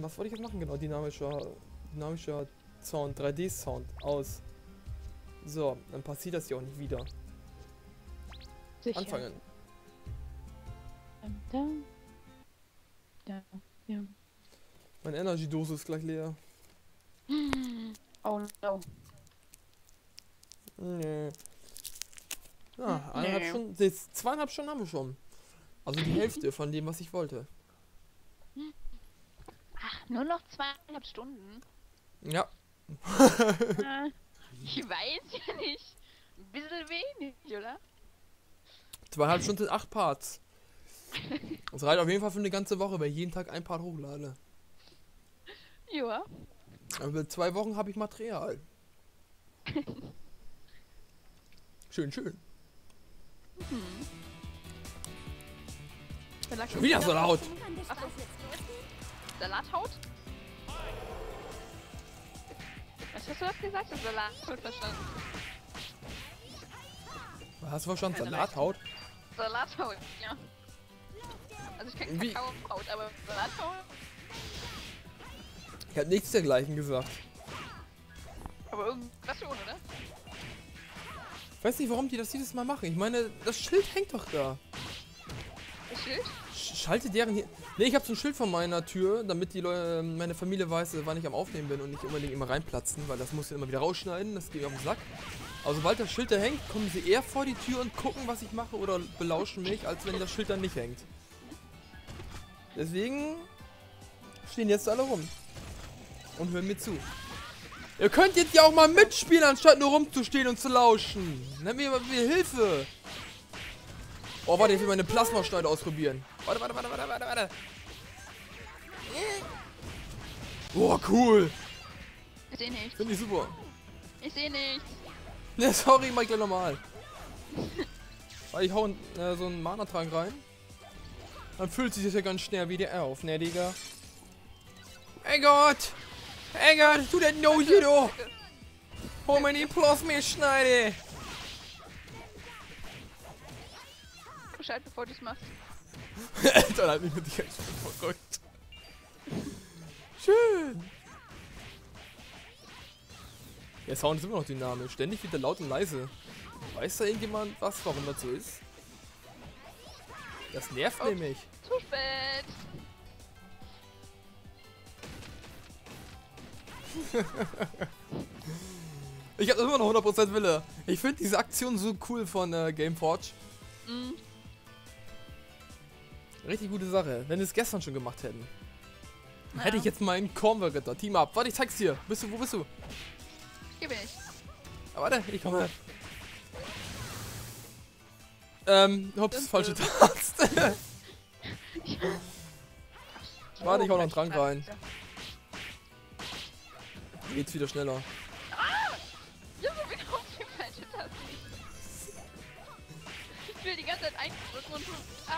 was wollte ich jetzt machen? Genau, dynamischer Sound, 3D-Sound aus. So, dann passiert das ja auch nicht wieder. Sicher. Anfangen. Da. Ja. Meine Energy-Dose ist gleich leer. Oh no. Nee. Ja, 1,5 Stunden, 2,5 Stunden haben wir schon. Also die Hälfte von dem, was ich wollte. Ach, nur noch 2,5 Stunden? Ja. Ich weiß ja nicht. Ein bisschen wenig, oder? 2,5 Stunden sind 8 Parts. Das reicht auf jeden Fall für eine ganze Woche, weil ich jeden Tag ein Part hochlade. Ja. Aber für 2 Wochen habe ich Material. Schön, schön. Schon wieder so laut. Salathaut? Was hast du das gesagt? Das Salathaut verstanden. Was hast du verstanden? Salathaut? Salathaut, ja. Also ich kenne Wie? Kakaohaut, aber Salathaut? Ich habe nichts dergleichen gesagt. Aber irgendwas schon, oder? Ich weiß nicht, warum die das jedes Mal machen. Ich meine, das Schild hängt doch da. Das Schild? Schalte deren hier. Ne, ich habe so ein Schild vor meiner Tür, damit die Leute, meine Familie weiß, wann ich am Aufnehmen bin und nicht unbedingt immer reinplatzen, weil das muss ich immer wieder rausschneiden, das geht mir auf den Sack. Aber sobald das Schild da hängt, kommen sie eher vor die Tür und gucken, was ich mache oder belauschen mich, als wenn das Schild dann nicht hängt. Deswegen stehen jetzt alle rum und hören mir zu. Ihr könnt jetzt ja auch mal mitspielen, anstatt nur rumzustehen und zu lauschen. Nennt mir mal Hilfe. Oh, warte, ich will meine Plasmaschneide ausprobieren. Warte. Boah, cool. Ich seh nichts. Finde ich super. Ich seh nichts. Ne, sorry, mach ich gleich nochmal. Weil ich hau so einen Mana-Trank rein. Dann füllt sich das ja ganz schnell wieder auf, ne, Digga? Hey Gott! Hey Gott, tu das no hier, du! Hol mir die Plasmaschneide! Bescheid, bevor du es machst. Alter, halt mich mit dir echt verrückt. Schön! Der Sound ist immer noch dynamisch, ständig wieder laut und leise. Weiß da irgendjemand was, warum das so ist? Das nervt nämlich. Zu spät. Ich habe immer noch 100% Wille. Ich finde diese Aktion so cool von Gameforge. Mhm. Richtig gute Sache. Wenn wir es gestern schon gemacht hätten. Ja. Hätte ich jetzt meinen Kornberger Team up. Warte, ich zeig's dir. Wo bist du? Hier bin ich. Ah, warte, ich komme. Ups, falsche Taste. Warte, ich hau noch einen Trank rein. Geht's wieder schneller. Ja, so wieder auf die falsche Taste. Ich will die ganze Zeit eindrücken und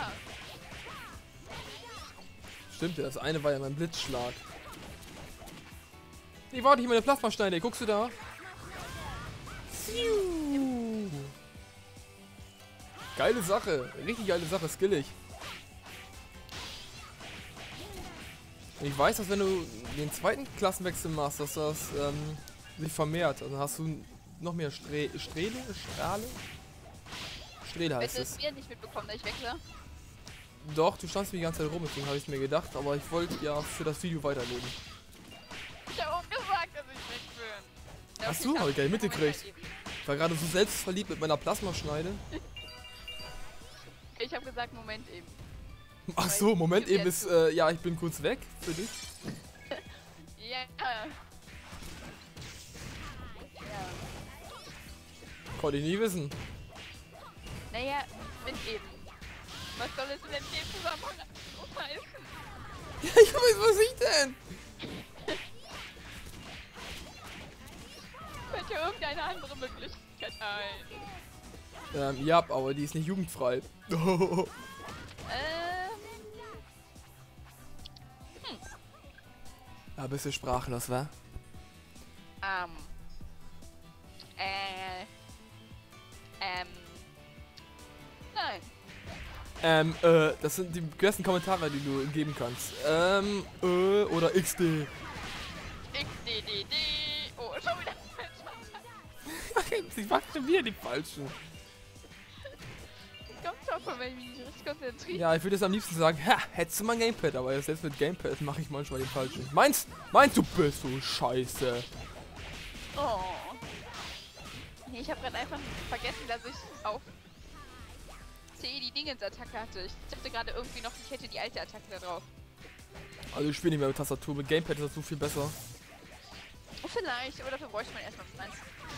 Stimmt ja, das eine war ja mein Blitzschlag. Nee, warte, ich meine Plasmaschneide. Guckst du da? Geile Sache. Richtig geile Sache. Skillig. Ich weiß, dass wenn du den zweiten Klassenwechsel machst, dass das sich vermehrt. Also hast du noch mehr Strahle? Strele heißt Hätte es. es mir nicht mitbekommen, dass ich wechsle. Doch, du standst mir die ganze Zeit rum, deswegen habe ich es mir gedacht, aber ich wollte ja für das Video weiterlegen. Ich habe auch gesagt, dass ich weg bin. Ja, Hast du? Hab ich gar nicht mitgekriegt. Ich war gerade so selbstverliebt mit meiner Plasmaschneide. Ich habe gesagt, Moment eben. Ach so, Moment eben ist, ja, ich bin kurz weg für dich. Ja. Konnte ich nie wissen. Naja, Moment eben. Was soll es denn in dem Zusammenhang heißen? Ja, ich weiß, was ich denn? Fällt ja irgendeine andere Möglichkeit ein. Ja, aber die ist nicht jugendfrei. Ja, bist du sprachlos, wa? Nein. Das sind die besten Kommentare, die du geben kannst. Oder XD. XDDD. Oh, schon wieder falsch. Ich mach schon wieder die falschen. Kommt schon von mir, wie ich richtig konzentriert. Ja, ich würde jetzt am liebsten sagen, ha, hättest du mal ein Gamepad, aber selbst mit Gamepad mache ich manchmal den falschen. Meinst du bist so scheiße? Oh. Nee, ich habe gerade einfach vergessen, dass ich auf C die Dingens-Attacke hatte. Ich dachte gerade irgendwie noch, ich hätte die alte Attacke da drauf. Also ich spiele nicht mehr mit Tastatur, mit Gamepad ist das so viel besser. Oh, vielleicht, aber dafür bräuchte man erstmal eins.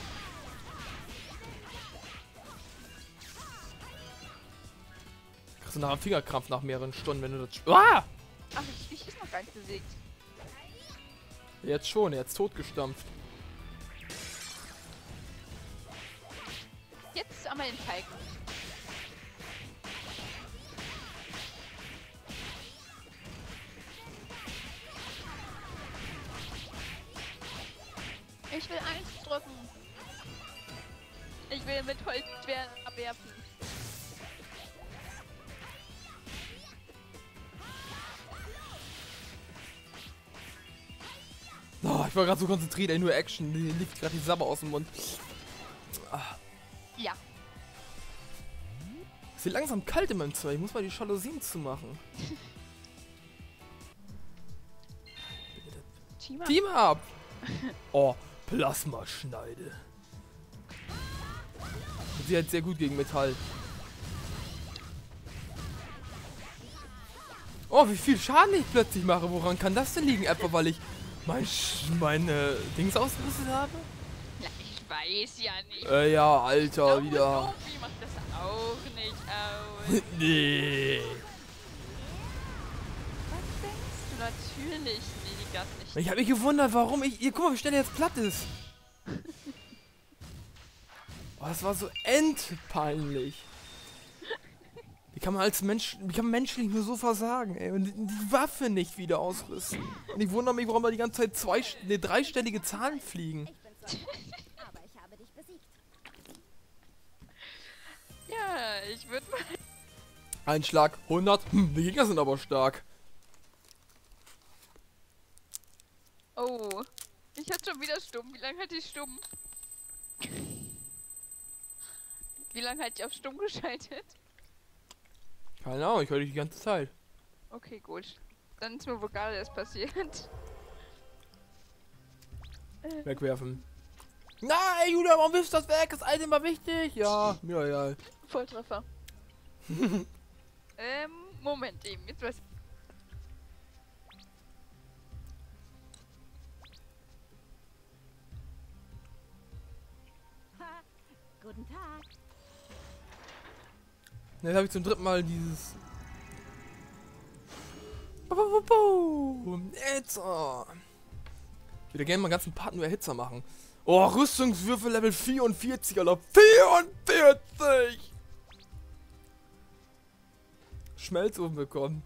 Kriegst du nachher einen Fingerkrampf nach mehreren Stunden, wenn du das... Ah! Ach, ich ist noch gar nicht besiegt. Jetzt schon, er ist totgestampft. Jetzt einmal den Teig. Ich will eins drücken. Ich will mit Holzschweren abwerfen. Oh, ich war gerade so konzentriert, ey, nur Action. Mir liegt gerade die Sabber aus dem Mund. Ah. Ja. Es wird langsam kalt in meinem Zimmer. Ich muss mal die Jalousien zumachen. Team up! Oh, Plasmaschneide. Sie hat sehr gut gegen Metall. Oh, wie viel Schaden ich plötzlich mache. Woran kann das denn liegen? Etwa weil ich meine Dings ausgerüstet habe? Ja, ich weiß ja nicht. Ja, Alter, Glaube, wieder. Sophie macht das auch nicht aus. Nee. Was denkst du? Natürlich liegt das nicht. Ich habe mich gewundert, warum ich... Guck mal, wie schnell er jetzt platt ist. Oh, das war so endpeinlich. Wie kann man als Mensch... Wie kann man menschlich nur so versagen, ey? Und die Waffe nicht wieder ausrüsten. Und ich wundere mich, warum da die ganze Zeit dreistellige Zahlen fliegen. Ich bin zwar aber ich habe dich besiegt. Ja, ich würde mal... Ein Schlag, 100. Die Gegner sind aber stark. Oh, ich hatte schon wieder stumm. Wie lange hatte ich stumm? Wie lange hatte ich auf stumm geschaltet? Keine Ahnung, ich höre dich die ganze Zeit. Okay, gut. Dann ist mir wohl gerade erst passiert. Wegwerfen. Nein, Julia, warum wirfst du das weg? Das Item war wichtig. Ja, ja, ja. Volltreffer. Moment eben. Jetzt weiß ich. Ha, guten Tag. Jetzt habe ich zum dritten Mal dieses... Hitzer. Ich würde gerne mal einen ganzen Part nur Hitzer machen. Oh, Rüstungswürfel Level 44, Alter. 44! Schmelzofen bekommen.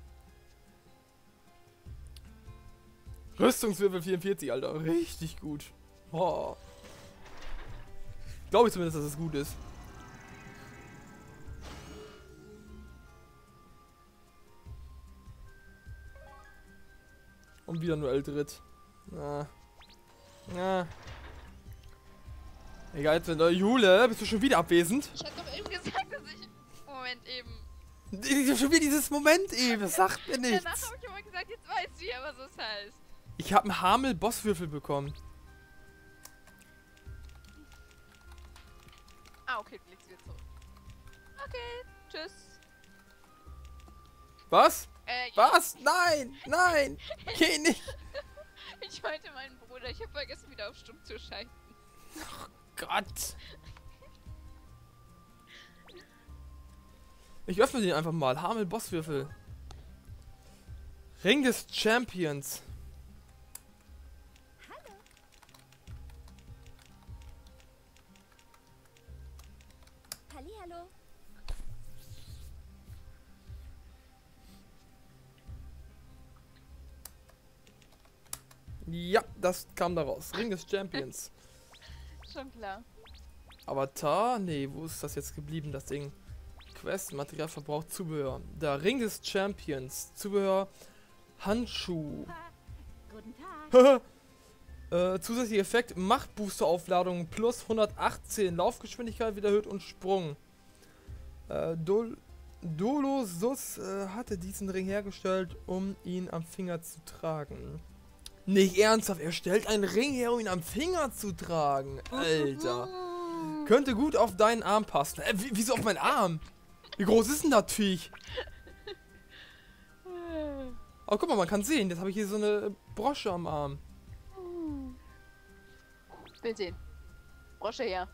Rüstungswürfel 44, Alter. Richtig gut. Oh. Glaube ich zumindest, dass es gut ist. Und wieder nur Eldrit. Na. Na. Egal, jetzt Jule, bist du schon wieder abwesend? Ich hatte doch eben gesagt, dass ich... Moment eben. Schon wieder dieses Moment eben, das sagt mir nichts. Danach habe ich immer gesagt, jetzt weiß sie ja, was es heißt. Ich habe einen Hamel-Bosswürfel bekommen. Ah, okay, du legst wieder zurück. Okay, tschüss. Was? Ja. Was? Nein! Nein! Geh nicht! Ich meinte meinen Bruder, ich habe vergessen, wieder auf stumm zu schalten. Gott! Ich öffne den einfach mal. Hamel-Bosswürfel. Ring des Champions. Hallo. Hallihallo. Ja, das kam da raus. Ring des Champions. Schon klar. Avatar? Nee, wo ist das jetzt geblieben, das Ding? Quest, Material verbraucht, Zubehör. Der Ring des Champions, Zubehör, Handschuh. Guten Tag. Zusätzlicher Effekt, Machtbooster-Aufladung plus 118, Laufgeschwindigkeit wieder erhöht und Sprung. Dolosus hatte diesen Ring hergestellt, um ihn am Finger zu tragen. Nicht ernsthaft, er stellt einen Ring her, um ihn am Finger zu tragen. Alter. Könnte gut auf deinen Arm passen. Wieso auf meinen Arm? Wie groß ist denn das Viech? Oh, guck mal, man kann sehen. Jetzt habe ich hier so eine Brosche am Arm. Will sehen. Brosche her.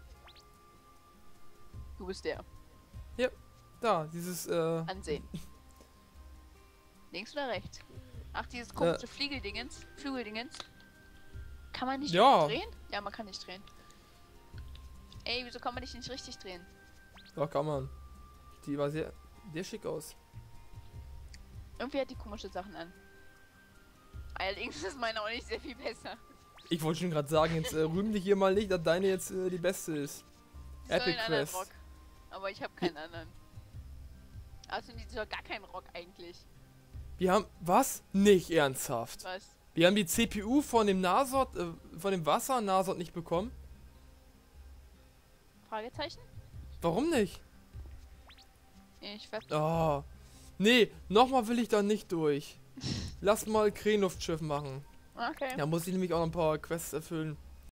Du bist der. Ja, da, dieses, Ansehen. Links oder rechts? Ach, dieses komische Flügeldingens. Kann man nicht drehen? Ja, man kann nicht drehen. Ey, wieso kann man dich nicht richtig drehen? Doch, kann man. Die war sehr schick aus. Irgendwie hat die komische Sachen an. Allerdings ist meine auch nicht sehr viel besser. Ich wollte schon gerade sagen, jetzt rühm dich hier mal nicht, dass deine jetzt die beste ist. Die soll Epic einen anderen Quest. Rock. Aber ich habe keinen anderen. Also die soll gar keinen Rock eigentlich. Wir haben, was? Nicht ernsthaft. Was? Wir haben die CPU von dem Nasort, von dem Wasser-Nasort nicht bekommen. Fragezeichen? Warum nicht? Ich weiß. Oh. Nee, nochmal will ich da nicht durch. Lass mal Krähenluftschiff machen. Okay. Da muss ich nämlich auch noch ein paar Quests erfüllen.